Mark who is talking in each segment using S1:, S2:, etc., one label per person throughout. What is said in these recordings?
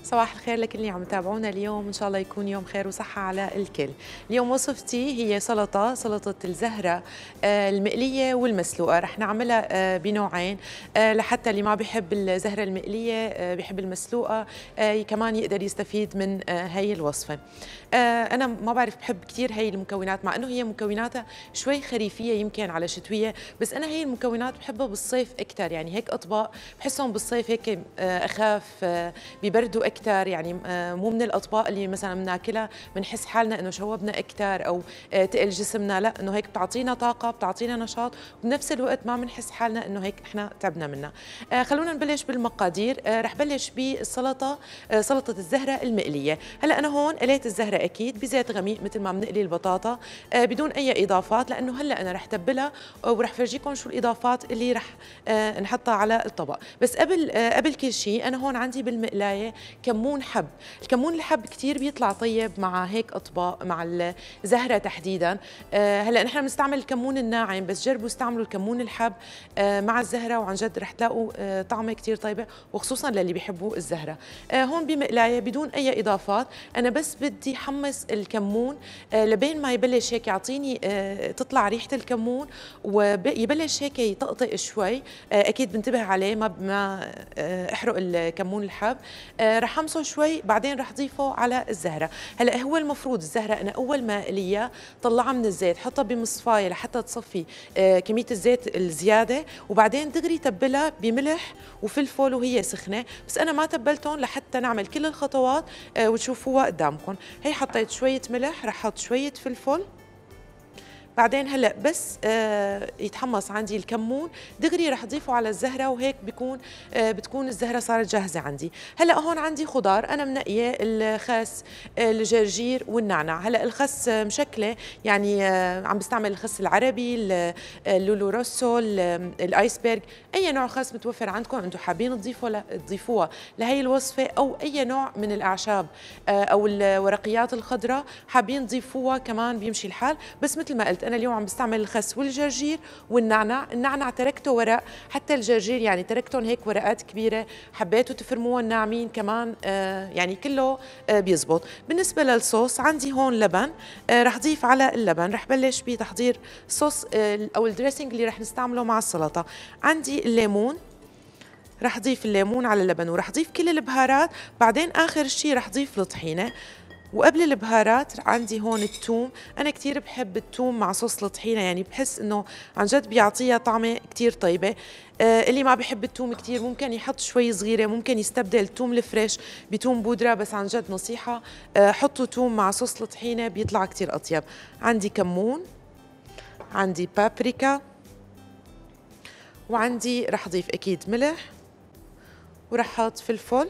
S1: صباح الخير لكل اللي عم تابعونا اليوم، ان شاء الله يكون يوم خير وصحة على الكل. اليوم وصفتي هي سلطة الزهرة المقلية والمسلوقة. رح نعملها بنوعين، لحتى اللي ما بيحب الزهرة المقلية بيحب المسلوقة كمان يقدر يستفيد من هي الوصفة. أنا ما بعرف بحب كثير هي المكونات، مع إنه هي مكوناتها شوي خريفية يمكن على شتوية، بس أنا هي المكونات بحبها بالصيف أكثر. يعني هيك أطباق بحسهم بالصيف هيك أخاف، ببردوا أكثر. يعني مو من الأطباق اللي مثلا بناكلها بنحس حالنا إنه شوبنا أكثر أو تقل جسمنا، لا، إنه هيك بتعطينا طاقة، بتعطينا نشاط، وبنفس الوقت ما بنحس حالنا إنه هيك إحنا تعبنا منها. خلونا نبلش بالمقادير. رح بلش بالسلطة، سلطة الزهرة المقلية. هلا أنا هون قليت الزهرة أكيد بزيت غميق مثل ما بنقلي البطاطا بدون أي إضافات، لأنه هلا أنا رح تبلها ورح فرجيكم شو الإضافات اللي رح نحطها على الطبق. بس قبل كل شيء أنا هون عندي بالمقلاية كمون حب. الكمون الحب كتير بيطلع طيب مع هيك أطباق، مع الزهرة تحديدا. هلا نحن بنستعمل الكمون الناعم، بس جربوا استعملوا الكمون الحب مع الزهرة، وعن جد رح تلاقوا طعمة كتير طيبة، وخصوصا للي بيحبوا الزهرة. هون بمقلاية بدون أي إضافات، أنا بس بدي حمص الكمون لبين ما يبلش هيك يعطيني تطلع ريحة الكمون ويبلش هيك يطقطق شوي. أكيد بنتبه عليه ما احرق الكمون الحب. رح حمصه شوي، بعدين رح ضيفه على الزهرة. هلا هو المفروض الزهرة أنا أول ما أقليها طلعها من الزيت، حطها بمصفاية لحتى تصفي كمية الزيت الزيادة، وبعدين دغري تبلها بملح وفلفل وهي سخنة. بس أنا ما تبلتهم لحتى نعمل كل الخطوات وتشوفوها قدامكم. هي حطيت شوية ملح، رح حط شوية فلفل. بعدين هلا بس يتحمص عندي الكمون دغري رح اضيفه على الزهره، وهيك بتكون الزهره صارت جاهزه عندي. هلا هون عندي خضار انا منقيه، الخس، الجرجير والنعناع. هلا الخس مشكله، يعني عم بستعمل الخس العربي، اللولو روسو، الايسبرغ، اي نوع خس متوفر عندكم انتم حابين تضيفوها لهي الوصفه، او اي نوع من الاعشاب او الورقيات الخضراء حابين تضيفوها كمان بيمشي الحال. بس مثل ما قلت أنا اليوم عم بستعمل الخس والجرجير والنعناع. النعناع تركته ورق، حتى الجرجير يعني تركتهم هيك ورقات كبيرة، حبيتوا تفرموها ناعمين كمان، يعني كله بيزبط. بالنسبة للصوص عندي هون لبن، رح ضيف على اللبن، رح بلش بتحضير صوص أو الدريسنج اللي رح نستعمله مع السلطة. عندي الليمون، رح ضيف الليمون على اللبن، ورح ضيف كل البهارات. بعدين آخر شي رح ضيف الطحينة. وقبل البهارات عندي هون الثوم. أنا كتير بحب الثوم مع صوص الطحينة، يعني بحس إنه عن جد بيعطيها طعمة كتير طيبة. اللي ما بحب الثوم كتير ممكن يحط شوي صغيرة، ممكن يستبدل الثوم الفريش بثوم بودرة، بس عن جد نصيحة حطوا ثوم مع صوص الطحينة بيطلع كتير أطيب. عندي كمون، عندي بابريكا، وعندي رح أضيف أكيد ملح، ورح حط فلفل.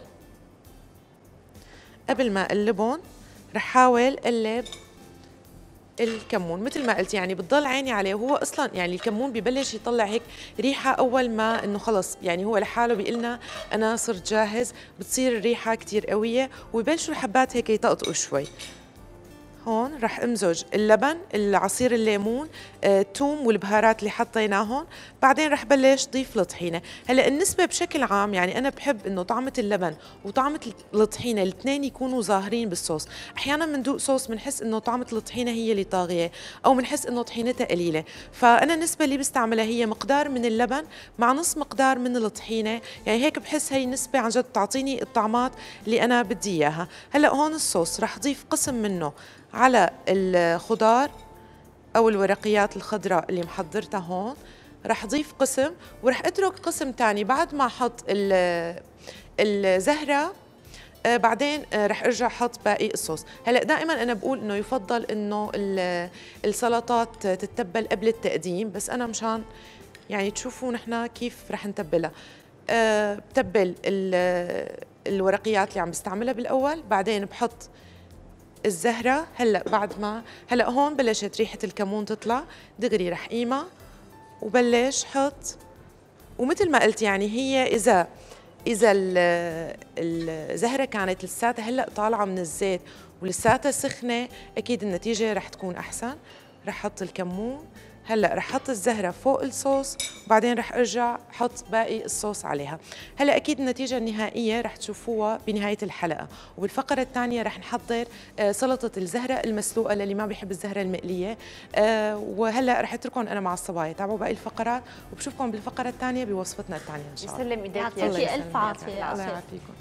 S1: قبل ما أقلبهم رح حاول قلب الكمون مثل ما قلت، يعني بتضل عيني عليه. وهو اصلا يعني الكمون ببلش يطلع هيك ريحه اول ما انه خلص، يعني هو لحاله بيقلنا انا صرت جاهز، بتصير الريحه كتير قويه وبلشوا الحبات هيك يطقطقوا شوي. هون رح امزج اللبن، العصير الليمون، الثوم والبهارات اللي حطيناهم. بعدين رح بلش ضيف الطحينه. هلا النسبه بشكل عام يعني انا بحب انه طعمه اللبن وطعمه الطحينه الاثنين يكونوا ظاهرين بالصوص. احيانا بندوق صوص بنحس انه طعمه الطحينه هي اللي طاغيه، او بنحس انه طحينتها قليله. فانا النسبه اللي بستعملها هي مقدار من اللبن مع نص مقدار من الطحينه، يعني هيك بحس هي النسبه عن جد تعطيني الطعمات اللي انا بدي اياها. هلا هون الصوص رح ضيف قسم منه على الخضار أو الورقيات الخضراء اللي محضرتها هون، رح ضيف قسم، ورح أترك قسم تاني بعد ما أحط الزهرة. بعدين رح ارجع احط باقي الصوص. هلا دائما انا بقول انه يفضل انه السلطات تتبل قبل التقديم، بس انا مشان يعني تشوفوا نحن كيف رح نتبلها. بتبل الورقيات اللي عم بستعملها بالاول، بعدين بحط الزهرة. هلا هون بلشت ريحة الكمون تطلع، دغري رح قيمها وبلش حط. ومثل ما قلت يعني هي إذا الزهرة كانت لساتها هلا طالعة من الزيت ولساتها سخنة، أكيد النتيجة رح تكون أحسن. رح حط الكمون، هلا رح احط الزهره فوق الصوص وبعدين رح ارجع احط باقي الصوص عليها. هلا اكيد النتيجه النهائيه رح تشوفوها بنهايه الحلقه. وبالفقره الثانيه رح نحضر سلطه الزهره المسلوقه للي ما بيحب الزهره المقليه. وهلا رح اترككم انا مع الصبايا، تابعوا باقي الفقرات وبشوفكم بالفقره الثانيه بوصفتنا الثانيه ان شاء الله.
S2: يسلم ايديك،
S3: يعطيكي الف عافيه.
S1: الله يعافيكم.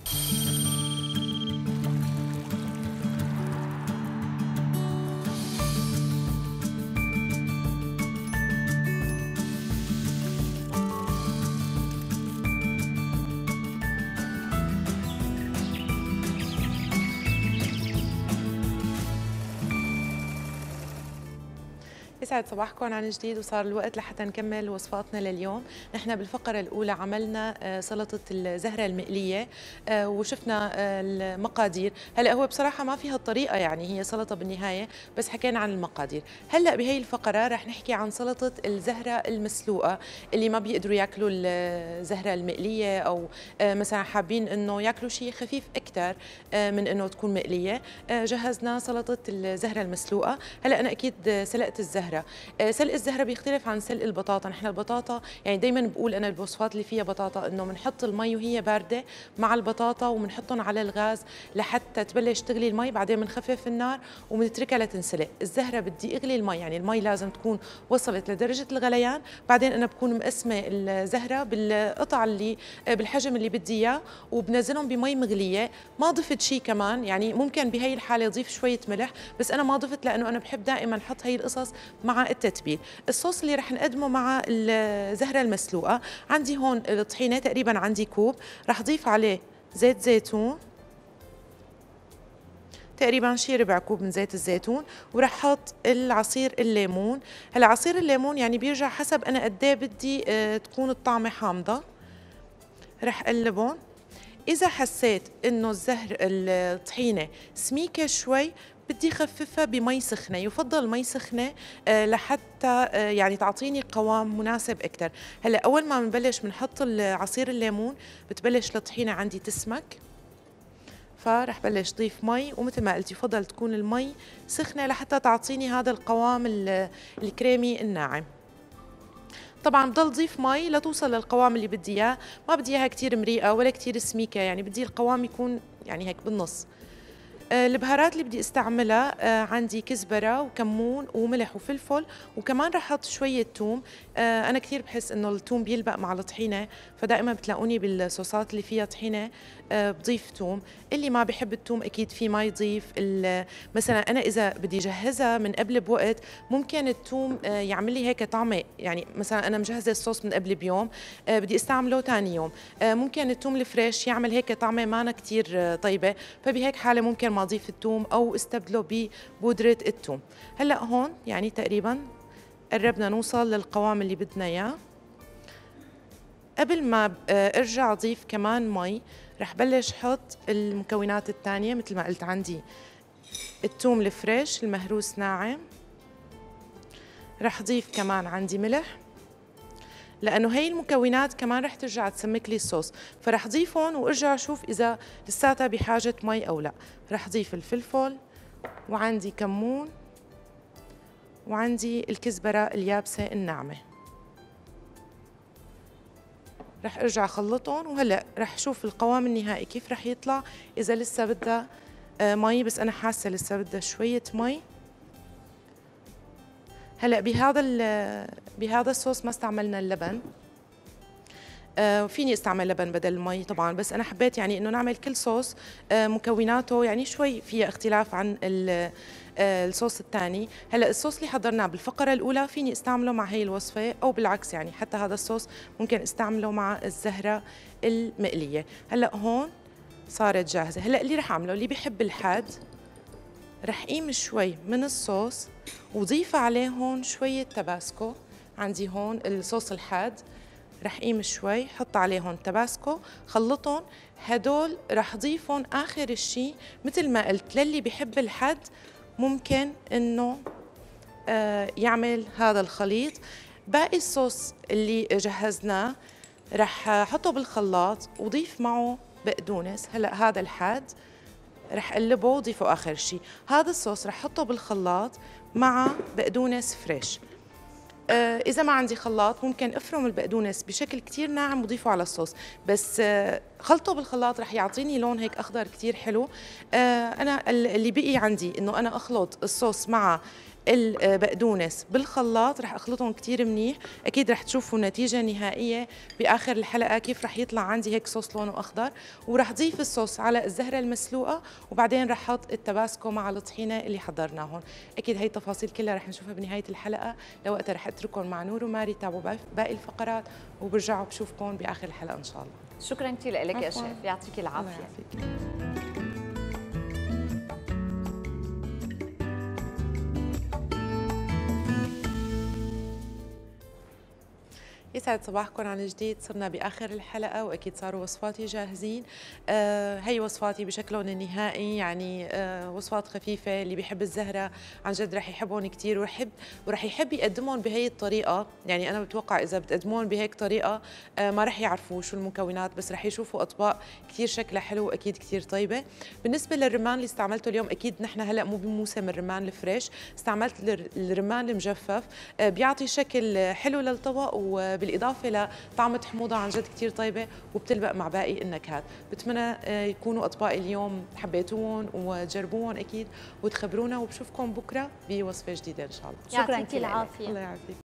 S1: يسعد صباحكم عن جديد، وصار الوقت لحتى نكمل وصفاتنا لليوم. نحن بالفقرة الأولى عملنا سلطة الزهرة المقلية وشفنا المقادير. هلا هو بصراحة ما فيها الطريقة، يعني هي سلطة بالنهاية، بس حكينا عن المقادير. هلا بهي الفقرة رح نحكي عن سلطة الزهرة المسلوقة. اللي ما بيقدروا ياكلوا الزهرة المقلية أو مثلا حابين إنه ياكلوا شيء خفيف أكثر من إنه تكون مقلية، جهزنا سلطة الزهرة المسلوقة. هلا أنا أكيد سلقت الزهرة. سلق الزهرة بيختلف عن سلق البطاطا. نحن البطاطا يعني دايما بقول انا بالوصفات اللي فيها بطاطا انه بنحط المي وهي بارده مع البطاطا وبنحطهم على الغاز لحتى تبلش تغلي المي، بعدين بنخفف النار وبنتركها لتنسلق. الزهرة بدي اغلي المي، يعني المي لازم تكون وصلت لدرجه الغليان، بعدين انا بكون مقسمه الزهرة بالقطع اللي بالحجم اللي بدي اياه وبنزلهم بمي مغليه. ما ضفت شيء كمان، يعني ممكن بهي الحاله اضيف شويه ملح، بس انا ما ضفت لانه انا بحب دائما احط هي القصص مع التتبيل. الصوص اللي رح نقدمه مع الزهرة المسلوقة، عندي هون الطحينة تقريبا عندي كوب، رح اضيف عليه زيت زيتون تقريبا شي ربع كوب من زيت الزيتون، ورح احط العصير الليمون. هلا عصير الليمون يعني بيرجع حسب انا قد ايه بدي تكون الطعمة حامضة. رح اقلبهم. إذا حسيت إنه الطحينة سميكة شوي بدي خففها بمي سخنة، يفضل مي سخنة لحتى يعني تعطيني قوام مناسب أكثر. هلا أول ما بنبلش بنحط عصير الليمون بتبلش الطحينة عندي تسمك، فرح بلش ضيف مي، ومثل ما قلت يفضل تكون المي سخنة لحتى تعطيني هذا القوام الكريمي الناعم. طبعا بضل ضيف مي لتوصل للقوام اللي بدي اياه، ما بدي اياها كثير مريقه ولا كثير سميكه، يعني بدي القوام يكون يعني هيك بالنص. البهارات اللي بدي استعملها عندي كزبره وكمون وملح وفلفل، وكمان رح احط شويه ثوم. انا كثير بحس انه الثوم بيلبق مع الطحينه، فدائما بتلاقوني بالصوصات اللي فيها طحينه بضيف ثوم. اللي ما بحب الثوم اكيد في ما يضيف. مثلا انا اذا بدي جهزها من قبل بوقت ممكن الثوم يعمل لي هيك طعمه، يعني مثلا انا مجهزه الصوص من قبل بيوم بدي استعمله ثاني يوم، ممكن الثوم الفريش يعمل هيك طعمه ما كثير طيبه، فبهيك حاله ممكن ما اضيف الثوم او استبدله ببودره الثوم. هلا هون يعني تقريبا قربنا نوصل للقوام اللي بدنا اياه. قبل ما ارجع اضيف كمان مي، رح بلش احط المكونات الثانيه. مثل ما قلت عندي الثوم الفريش المهروس ناعم، رح اضيف كمان عندي ملح لانه هي المكونات كمان رح ترجع تسمك لي الصوص، فرح اضيفهم وارجع اشوف اذا لساتها بحاجه مي او لا. رح اضيف الفلفل وعندي كمون وعندي الكزبره اليابسه الناعمه، رح ارجع اخلطهم. وهلا رح اشوف القوام النهائي كيف رح يطلع، اذا لسه بدها مي، بس انا حاسه لسه بدها شويه مي. هلا بهذا الصوص ما استعملنا اللبن، فيني استعمل لبن بدل المي طبعا، بس انا حبيت يعني انه نعمل كل صوص مكوناته يعني شوي فيها اختلاف عن الصوص الثاني. هلا الصوص اللي حضرناه بالفقره الاولى فيني استعمله مع هي الوصفه، او بالعكس يعني حتى هذا الصوص ممكن استعمله مع الزهره المقليه. هلا هون صارت جاهزه. هلا اللي رح اعمله، اللي بيحب الحاد رح قيم شوي من الصوص وضيف عليه هون شويه تباسكو. عندي هون الصوص الحاد، رح قيم شوي حط عليهم تباسكو خلطهم. هدول رح ضيفهم آخر الشي. مثل ما قلت للي بيحب الحد ممكن إنه يعمل هذا الخليط. باقي الصوص اللي جهزناه رح حطه بالخلاط وضيف معه بقدونس. هلأ هذا الحاد رح قلبه وضيفه آخر شي. هذا الصوص رح حطه بالخلاط مع بقدونس فريش. اذا ما عندي خلاط ممكن افرم البقدونس بشكل كتير ناعم وضيفه على الصوص، بس خلطه بالخلاط رح يعطيني لون هيك اخضر كتير حلو. انا اللي بقي عندي انه انا اخلط الصوص مع البقدونس بالخلاط، رح اخلطهم كتير منيح. اكيد رح تشوفوا النتيجه النهائيه باخر الحلقه كيف رح يطلع عندي هيك صوص لونه اخضر. ورح ضيف الصوص على الزهره المسلوقه، وبعدين رح احط التباسكو مع الطحينه اللي حضرناهم. اكيد هي التفاصيل كلها رح نشوفها بنهايه الحلقه، لوقتها رح اترككم مع نور وماري تابعوا باقي الفقرات، وبرجعوا بشوفكم باخر الحلقه ان شاء الله.
S2: شكرا كثير لك يا شيف، يعطيك العافيه.
S1: الله يعافيك. يسعد صباحكم عن جديد. صرنا باخر الحلقه واكيد صاروا وصفاتي جاهزين. هي وصفاتي بشكلهم النهائي، يعني وصفات خفيفه. اللي بيحب الزهره عن جد رح يحبهم كثير، ورح يحب يقدمهم بهي الطريقه. يعني انا بتوقع اذا بتقدمون بهيك طريقه ما رح يعرفوا شو المكونات، بس رح يشوفوا اطباق كثير شكلها حلو واكيد كثير طيبه. بالنسبه للرمان اللي استعملته اليوم، اكيد نحن هلا مو بموسم الرمان الفريش، استعملت الرمان المجفف. بيعطي شكل حلو للطبق، بالاضافه لطعمه حموضه عن جد كثير طيبه وبتلبق مع باقي النكهات. بتمنى يكونوا اطباق اليوم حبيتوهم وتجربوهم اكيد، وتخبرونا، وبشوفكم بكره بوصفه جديده ان شاء الله.
S2: شكرا كثير.
S1: الله يعافيك.